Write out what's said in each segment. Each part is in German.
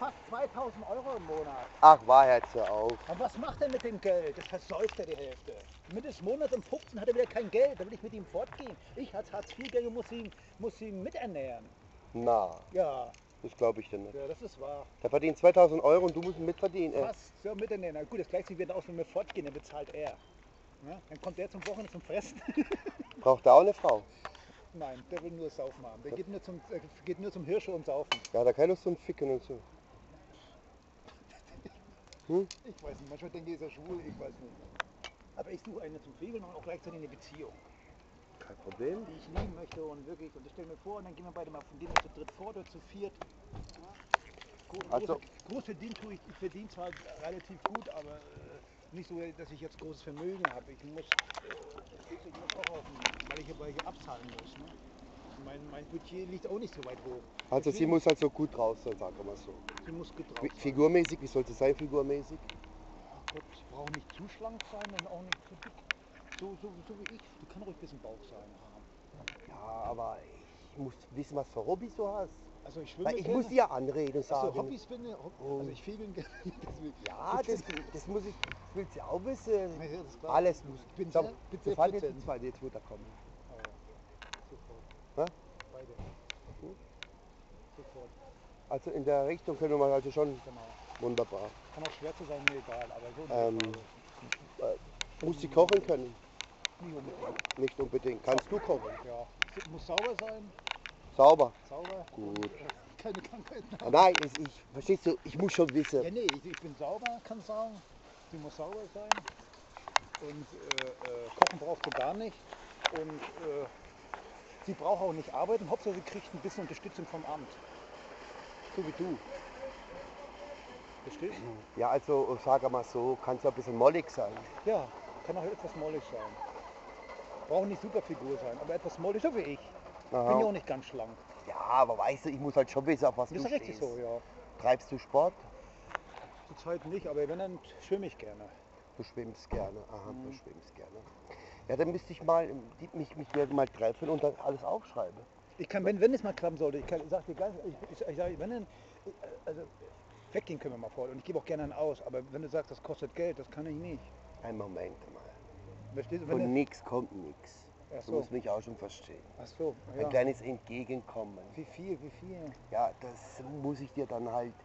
fast 2000 Euro im Monat. Ach, Wahrheit, hör auf. Und was macht er mit dem Geld? Das versäuft er die Hälfte. Mitte des Monats um 15 hat er wieder kein Geld. Da will ich mit ihm fortgehen. Ich als Hartz-IV-Gänger muss ihn miternähren. Na, Ja, das glaube ich dir nicht. ja, das ist wahr. Der verdient 2000 Euro und du musst ihn mitverdienen. Fast so miternähren. Na gut, das gleicht sich wieder aus, wenn wir fortgehen, dann bezahlt er. Ja, dann kommt der zum Wochenende zum Fressen. Braucht er auch eine Frau? Nein, der will nur saufen haben. Der geht nur zum Hirsche und saufen. Ja, hat er keine Lust zum Ficken und so. Hm? Ich weiß nicht, manchmal denke ich, ist er schwul, ich weiß nicht. Aber ich suche eine zum Febeln und auch gleichzeitig eine Beziehung, Kein Problem. die ich lieben möchte und wirklich. Und ich stelle mir vor, und dann gehen wir beide mal von denen zu dritt vor oder zu viert. Also- Groß verdienen tue ich verdiene zwar relativ gut, aber nicht so, dass ich jetzt großes Vermögen habe. Ich muss auch weil ich abzahlen muss. Ne? Mein Budget liegt auch nicht so weit hoch. Also sie Deswegen- muss halt so gut drauf sein, sagen wir mal so. Sie muss gut drauf sein. Figurmäßig, wie sollte es sein, figurmäßig? Ach Gott, sie braucht nicht zu schlank sein und auch nicht zu dick. So wie ich. Die kann ruhig ein bisschen Bauch sein haben. Ja, aber ich muss wissen, was für Hobbys du hast. Also ich schwimme Weil ich gerne. muss dir anreden und sagen. Achso, Hobbys bin ich. Also ich febeln gerne. Deswegen. Ja, das muss ich, willst du auch wissen. Ja, das ist klar. Alles muss. Ich bin So, sehr wir fahren jetzt flizent. die zweite, jetzt wird er kommen. Oh, sofort. Ja? Beide. Hm? Sofort. Also in der Richtung können wir also schon Genau. wunderbar. Kann auch schwer zu sein, mir egal. Aber so Muss sie kochen können? nicht unbedingt. Nicht unbedingt. Kannst du kochen? Ja. Muss sauber sein. Sauber. Sauber. Gut. Und, keine Krankheiten haben. Nein, verstehst du, ich muss schon wissen. Ja, nee, ich bin sauber, kann ich sagen. Sie muss sauber sein. Und kochen brauchst du gar nicht. Und sie braucht auch nicht arbeiten. Hauptsache sie kriegt ein bisschen Unterstützung vom Amt. So wie du. Verstehst du? Ja, also sag mal so, kannst du ein bisschen mollig sein. Ja, kann auch etwas mollig sein. Braucht nicht super Figur sein, aber etwas mollig, so wie ich. Bin ja Aha. auch nicht ganz schlank. Ja, aber weißt du, ich muss halt schon wissen, auf was Das du ist richtig stehst. so, ja. Treibst du Sport? Zurzeit nicht, aber wenn, dann schwimme ich gerne. Du schwimmst gerne. Aha, du schwimmst gerne. Ja, dann müsste ich mal mich mal treffen und dann alles aufschreiben. Ich kann, wenn es mal klappen sollte, ich sag dir ganz, ich sag, wenn dann, also weggehen können wir mal vor und ich gebe auch gerne einen aus, aber wenn du sagst, das kostet Geld, das kann ich nicht. Ein Moment mal. Verstehst du? Von Wenn du, nix kommt nix. ach Du so, musst mich auch schon verstehen. ach so, Ein ja. kleines Entgegenkommen. Wie viel, wie viel? Ja, das muss ich dir dann halt.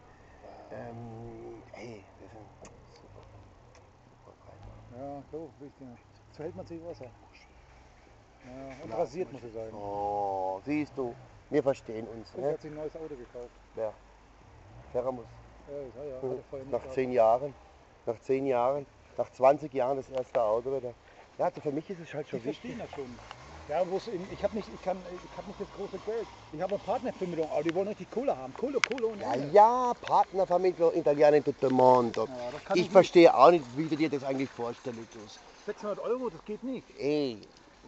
Hey, das ist super. Ja, so, richtig. So hält man sich Wasser. Ja, und Na, rasiert muss er sein. Oh, siehst du, wir verstehen uns. Er Ne? hat sich ein neues Auto gekauft. Ja. Ferramus. Ja, hat er vorher nicht Nach gehabt. 10 Jahren, nach 10 Jahren, nach 20 Jahren das erste Auto wieder. Ja, also für mich ist es halt Die schon wichtig. verstehen das schon. Ja, ich habe nicht das große Geld. Ich habe eine Partnervermittlung, aber die wollen richtig Kohle haben. Kohle und Ja, Ende. ja, Partnervermittler Italiener in tutto il mondo. Ja, das kann Ich nicht. verstehe auch nicht, wie du dir das eigentlich vorstellen tust. 600 Euro, das geht nicht. Ey,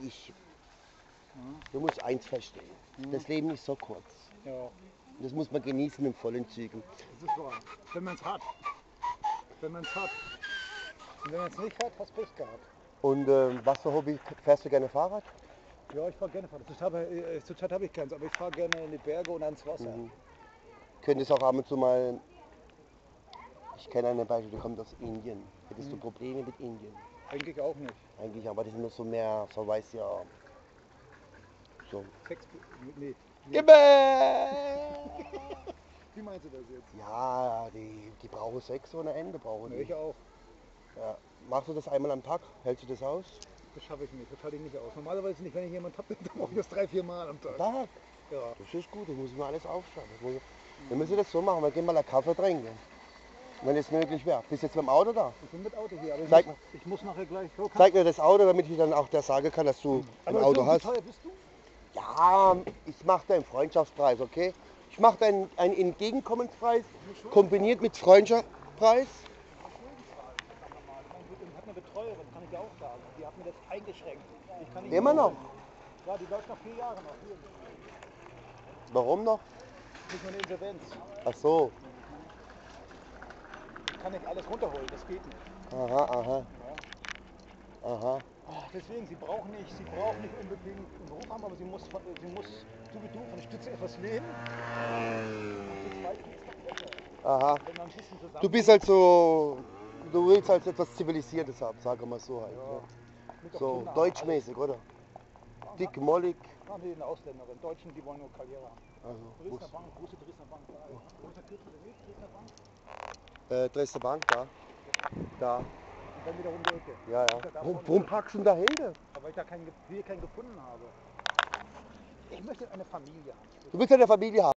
du musst eins verstehen. Das Leben ist so kurz. Ja, Das muss man genießen in vollen Zügen. das ist wahr. Wenn man es hat. Wenn man es hat. Und wenn man es nicht hat, hast du Pech gehabt. Und was für Hobby, fährst du gerne Fahrrad? Ja, ich fahre gerne Fahrrad. Zurzeit habe ich keins, aber ich fahre gerne in die Berge und ans Wasser. Könntest auch ab und zu mal, ich kenne eine Beispiel, die kommt aus Indien. Hättest du Probleme mit Indien? Eigentlich auch nicht. Eigentlich, aber die sind nur so mehr, so weiß ja, so. Sex, nee. Gimme! Wie meinst du das jetzt? Ja, die brauchen Sex ohne Ende, brauchen Nee, die. ich auch. Ja. Machst du das einmal am Tag? Hältst du das aus? Das schaffe ich nicht. Das halte ich nicht aus. Normalerweise nicht, wenn ich jemanden habe, dann mache ich das 3-4 Mal am Tag. Tag? Ja. Das ist gut, das muss man alles aufschreiben. Wir müssen das so machen, wir gehen mal einen Kaffee trinken. Wenn es möglich wäre. Bist du jetzt mit dem Auto da? Ich bin mit Auto hier, aber Zeig- ich muss nachher gleich. So, Zeig mir das Auto, damit ich dann auch der sagen kann, dass du ein aber Auto so, hast. Wie teuer bist du? Ja, ich mache da einen Freundschaftspreis, okay? Ich mache da einen Entgegenkommenspreis, kombiniert mit Freundschaftspreis. Ich habe eine Betreuerin, kann ich dir auch sagen. Die hat mir das eingeschränkt. Ich kann nicht Immer mehr- noch? Ja, die läuft noch 4 Jahre noch. Hier. Warum noch? Nicht nur eine Insolvenz. Ach so. Ich kann nicht alles runterholen, das geht nicht. Aha, aha, Ja. aha. Ach, deswegen, sie braucht nicht unbedingt einen Beruf haben, aber sie muss so wie du, von der Stütze etwas leben. Und zu zweit geht's noch besser. Aha. Wenn man ein bisschen zusammen... Du bist halt so, du willst halt etwas Zivilisiertes haben, sagen wir mal so halt. Ja. Ja. Mit der So Kinder- deutschmäßig, oder? Dick, mollig. Ah, nee, eine Ausländerin. Deutschen, die wollen nur Karriere haben. Also, Dresdner Bank, große Dresdner Bank. Wo ist der Kürzel der Weg? Dresdner Bank? Dresdner Bank, da. Da. Und dann wieder um die Ecke. Ja, Ist ja ja. da Warum, vorne. warum packst du denn dahinter? Aber ich da keinen gefunden habe. Ich möchte eine Familie haben. Du willst ja eine Familie haben.